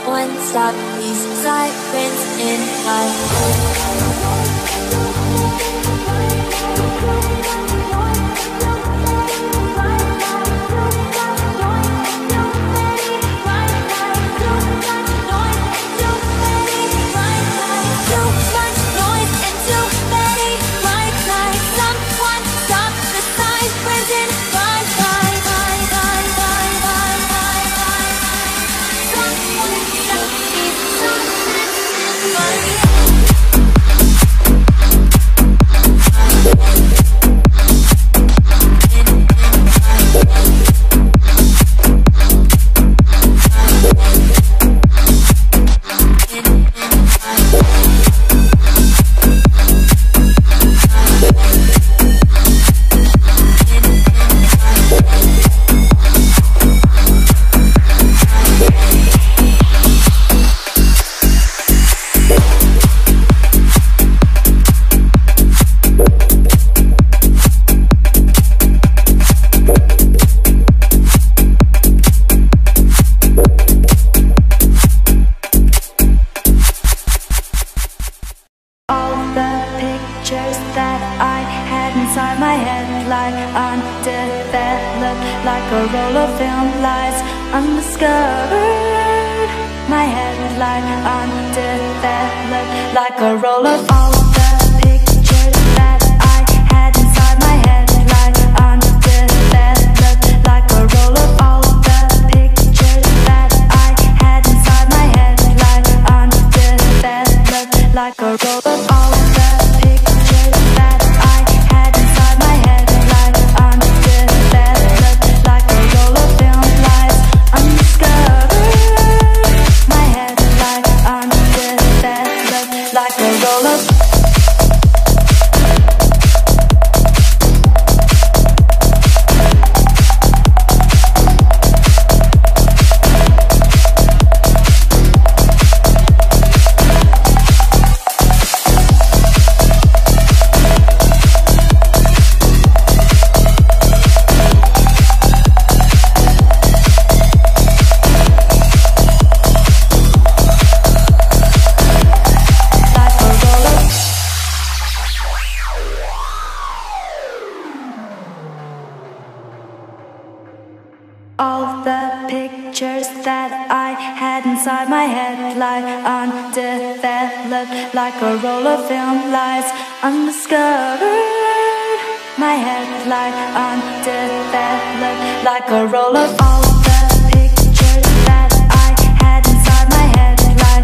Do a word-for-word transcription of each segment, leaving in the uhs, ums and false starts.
Someone stop these sirens in my head. Like a roll of film lies undiscovered. My head like undeveloped, like a roll of all the pictures that I had inside my head, like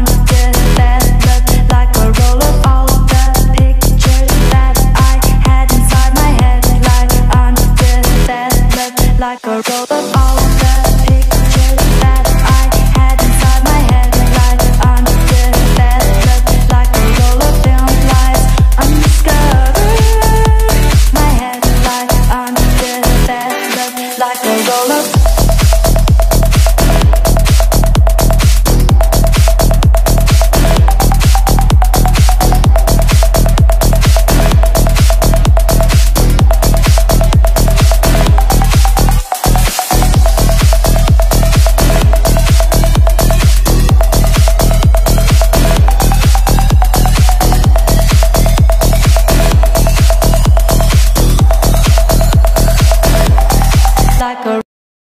undeveloped, like a roll of all the pictures that I had inside my head, like undeveloped, like a roll of all the pictures that I had inside my head, like undeveloped, like a roll of film lies undiscovered. My head like undeveloped, like a roll of like a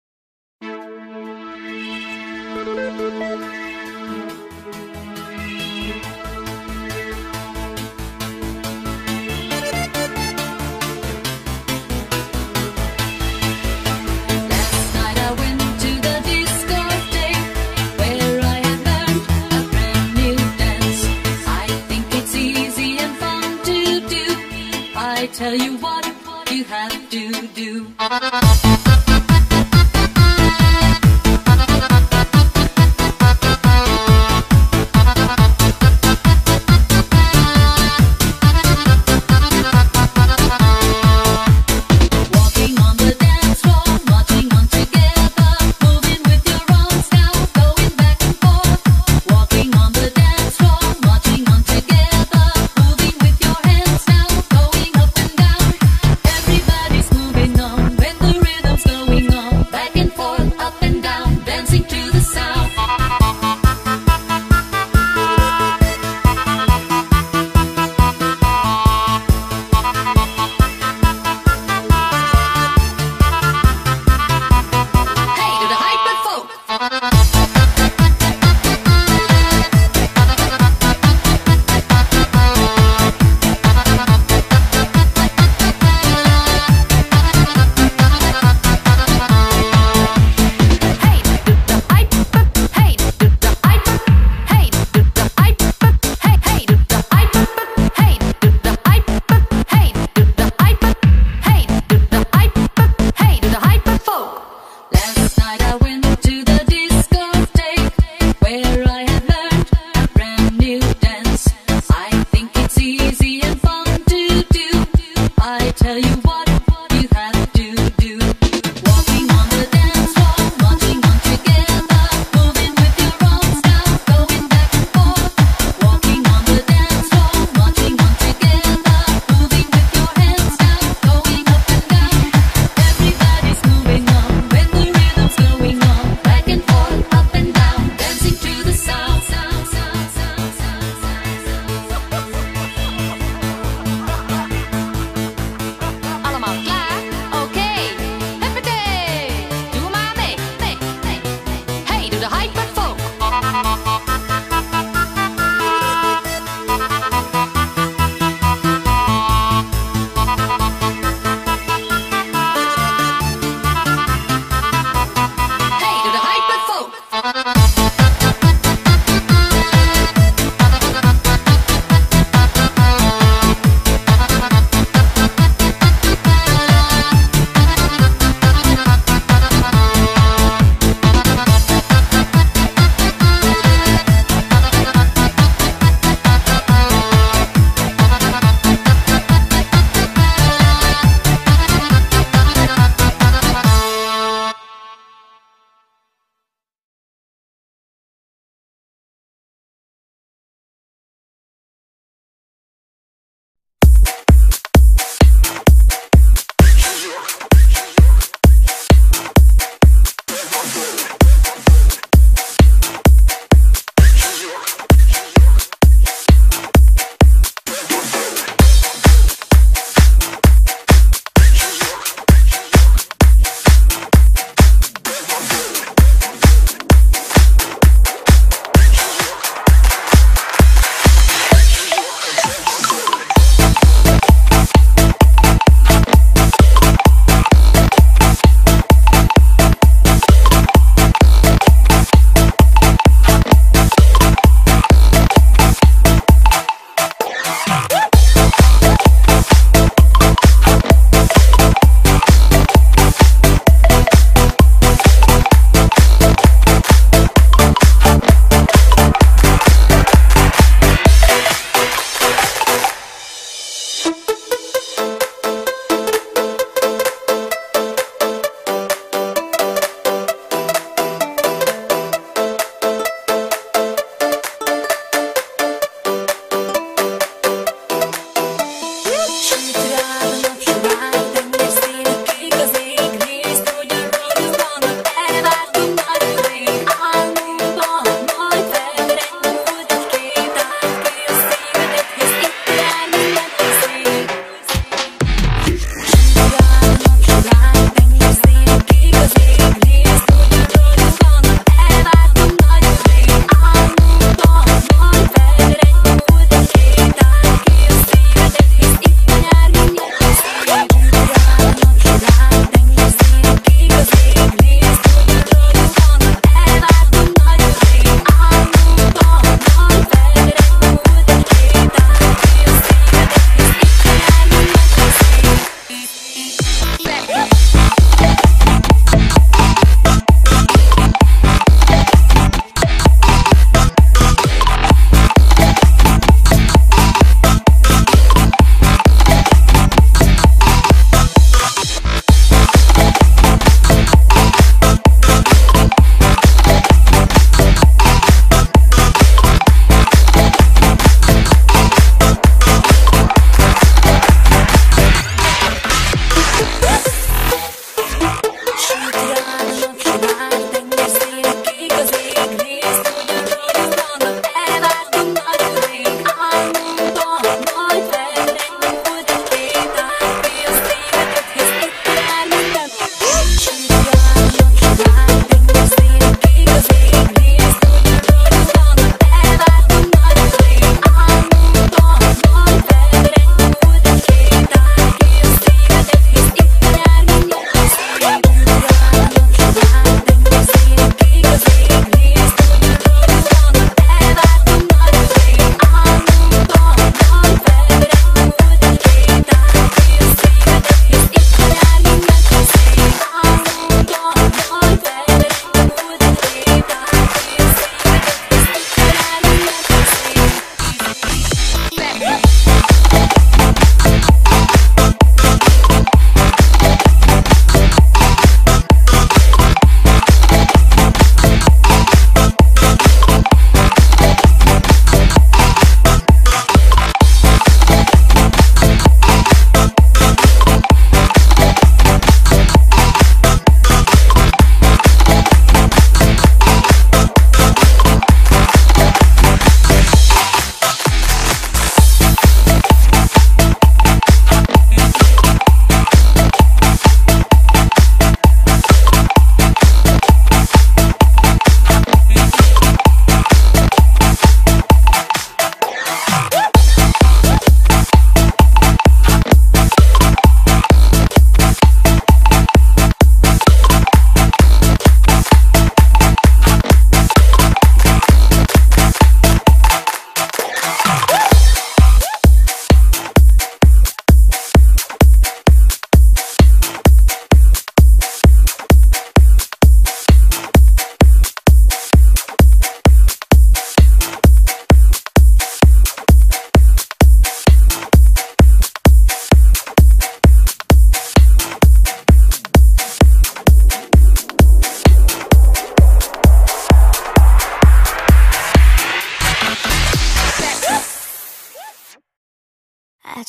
tell you what you have to do. Everybody's moving on when the rhythm's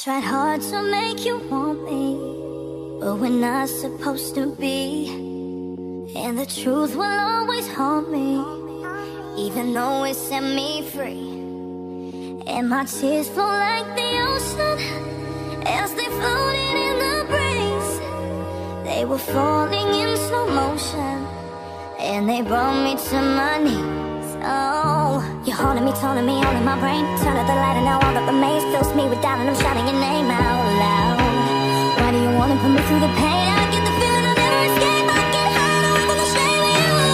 Tried hard to make you want me, but we're not supposed to be. And the truth will always haunt me, even though it set me free. And my tears flow like the ocean as they floated in the breeze. They were falling in slow motion, and they brought me to my knees. Oh, you're haunting me, taunting me, all in my brain. Turn out the light and now all that remains fills me with doubt, and I'm shouting your name out loud. Why do you wanna put me through the pain? I get the feeling I'll never escape. I get high up on the shame of you.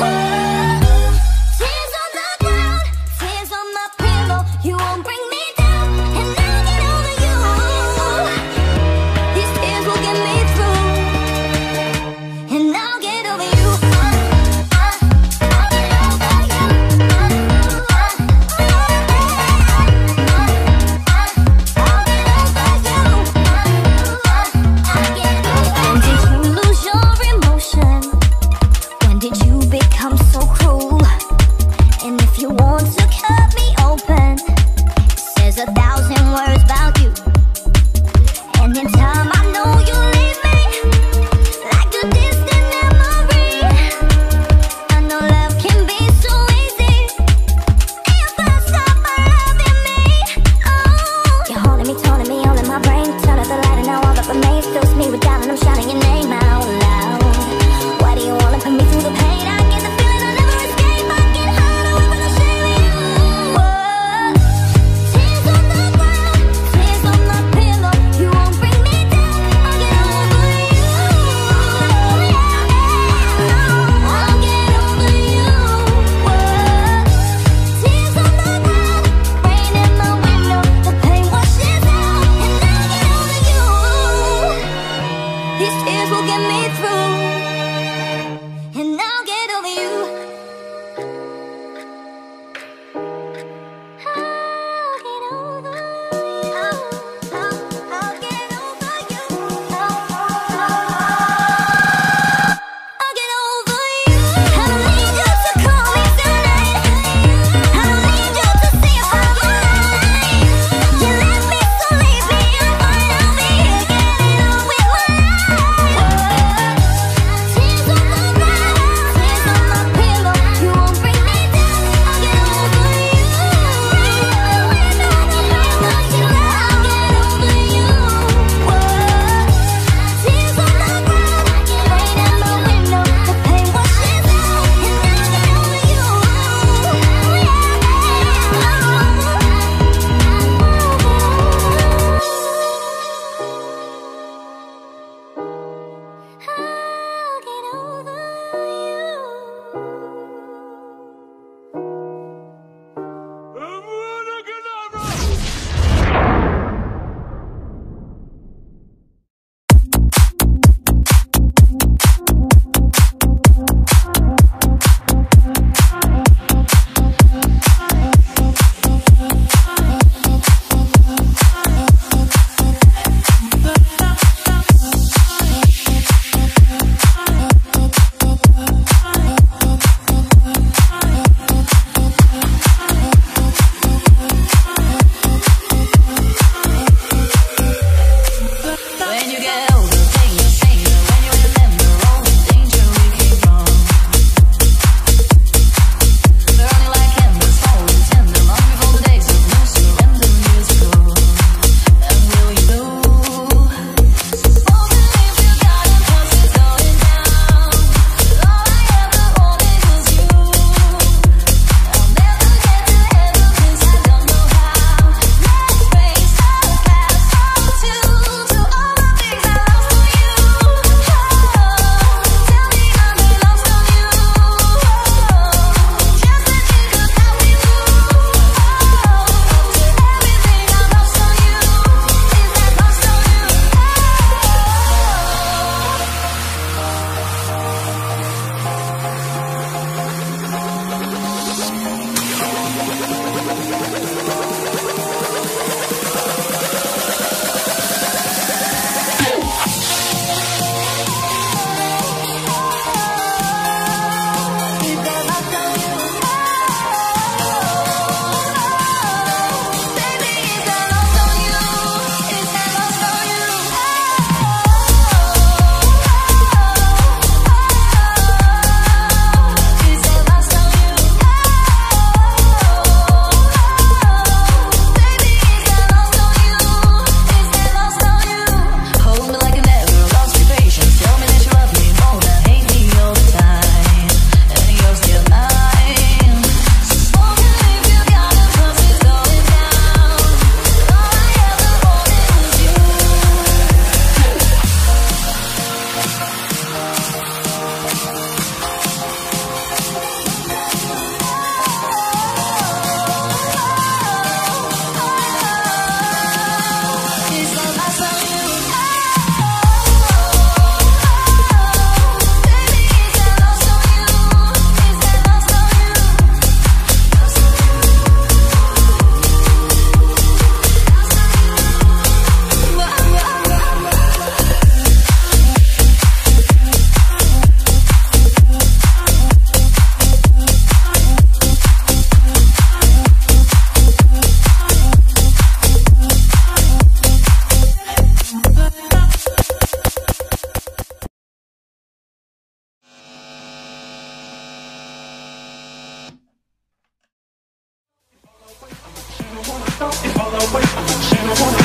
Tears on the ground, tears on my pillow. You won't bring me down, and I'll get over you. These tears will get me through, and I'll get over you. Become so cruel, and if you want to cut me open, says a thousand words about you. And in time I know you'll leave me like a distant memory. I know love can be so easy if I stop loving me. Oh, you're haunting me, taunting me, all in my brain. Turn out the light and now all that remains fills me with doubt, and I'm shouting your name out loud. Why do you wanna put me through the pain? I get the feeling I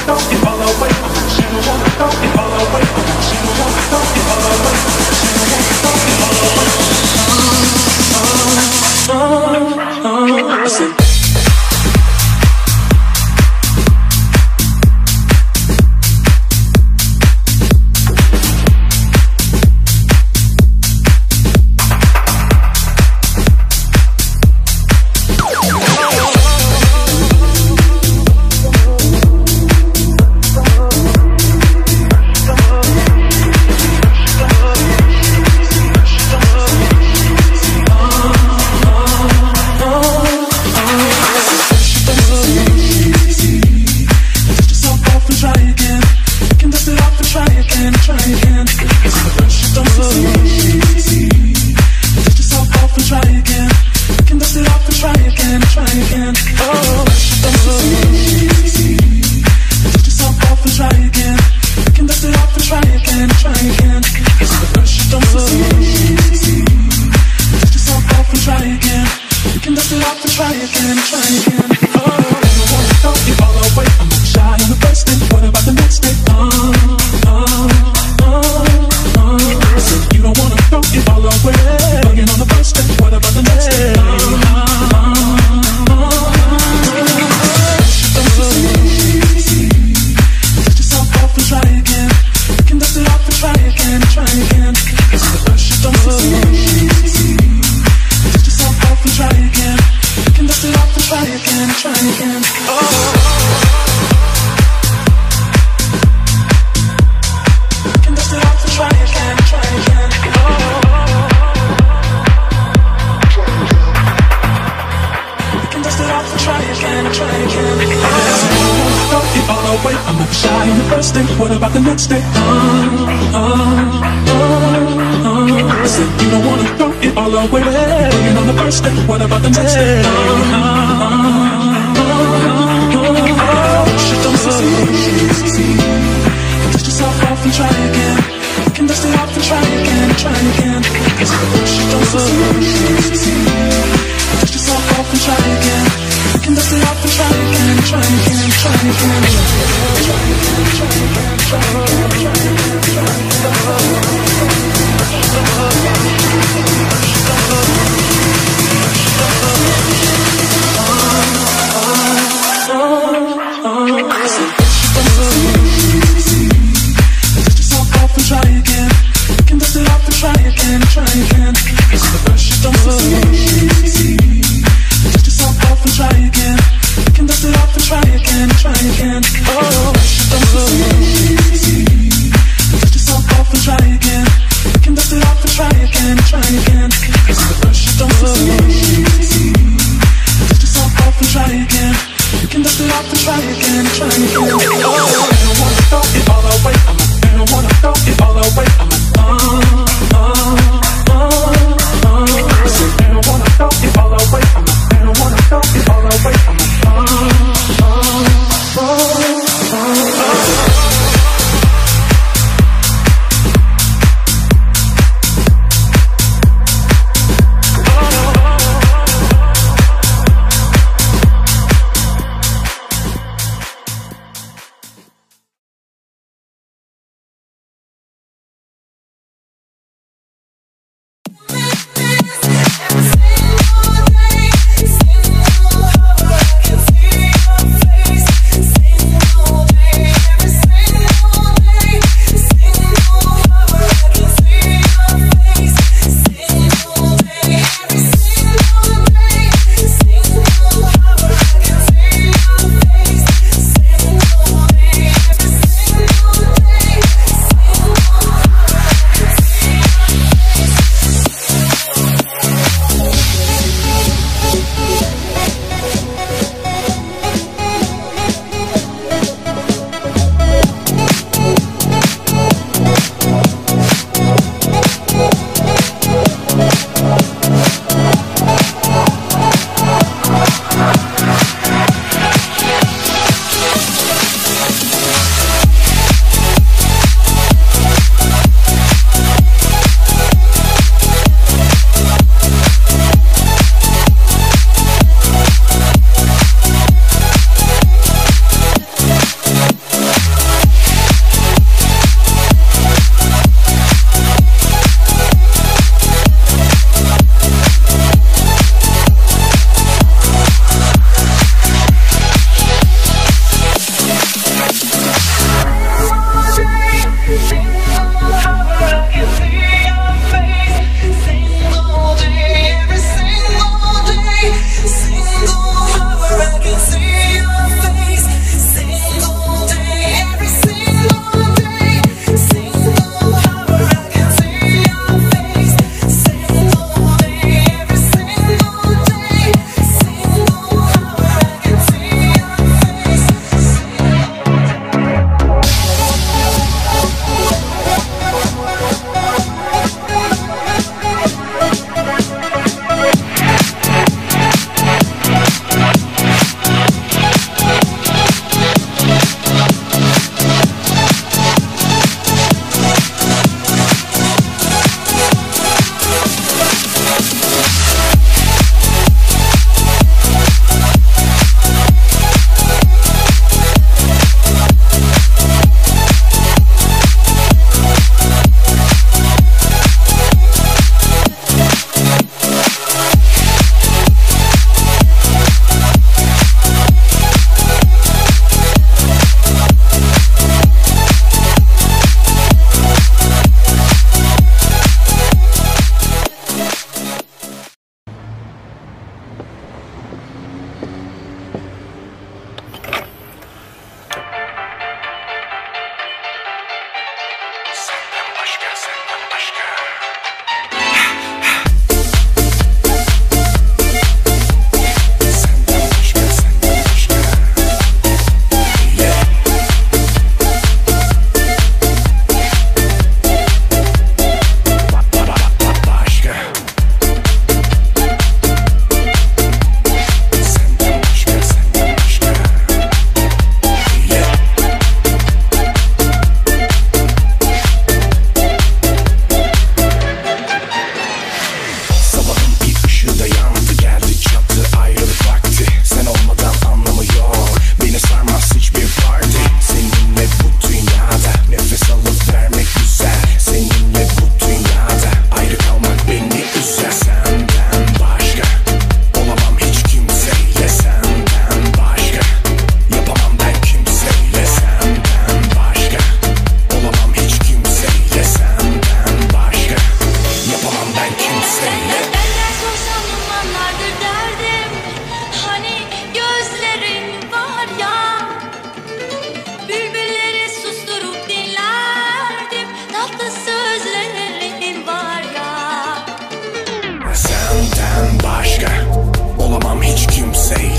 Try again, try again. It's the first you don't succeed.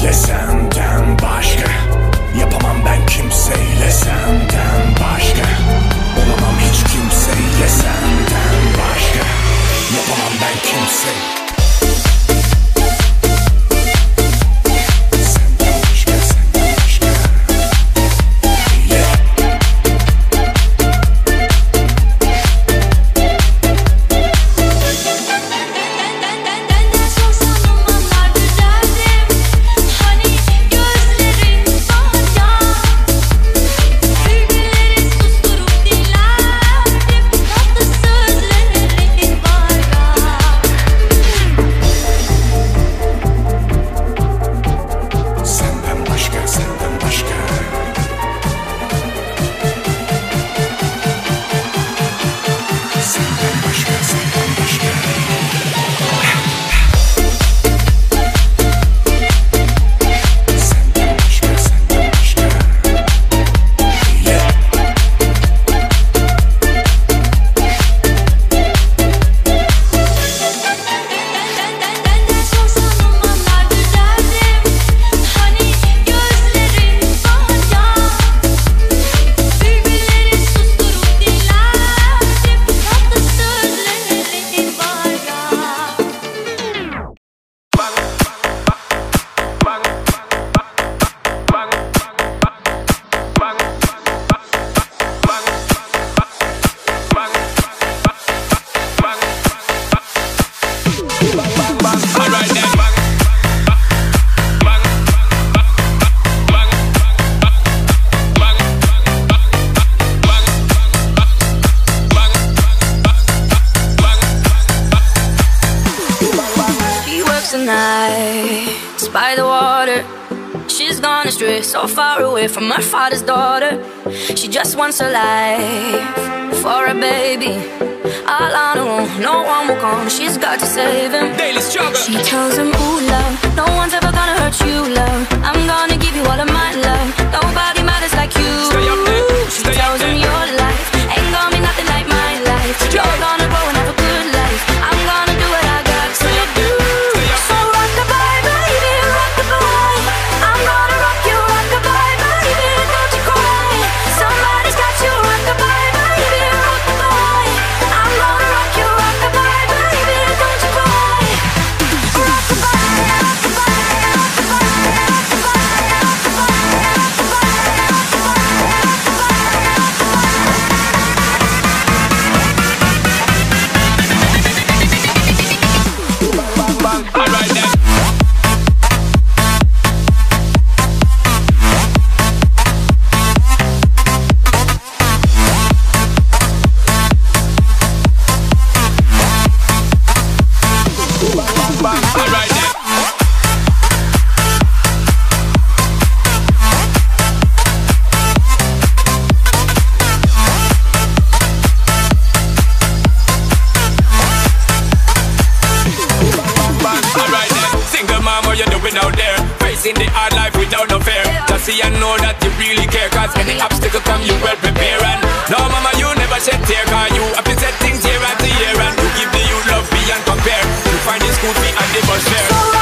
kimseyle senden başka. Yapamam ben kimseyle senden başka. Olamam hiç kimseyle senden başka. Yapamam ben kimseyle. By the water, she's gone astray, so far away from her father's daughter. She just wants a life for a baby, all on her own. No one will come, she's got to save him. Daily struggle. She tells him, ooh, love, no one's ever gonna hurt you, love. I'm gonna give you all of my love. Nobody matters like you. Stay up there. She Stay tells up him there. your life ain't gonna be nothing like my life. You're gonna go and have a good life. I'm gonna do what I got to do. So rock the bye, baby, rock the bye. I'm gonna rock you, rock the bye, baby, don't you cry. Somebody's got you, rock the bye, baby, rock the bye. I'm gonna rock you, rock the bye, baby, don't you cry. Rock the bye, rock the bye, rock the bye, rock the bye, rock the bye, rock the bye, rock the bye, rock the Bang, all right then. Bang, all right then. Alright then, single mom, what you doing out there? Facing the hard life without no fear. Just see and know that you really care, cause any obstacle come you well prepare. And no mama, you never shed tear, cause you have to set things year after year. And you give the youth love beyond compare. You find the school fee and the bus fare.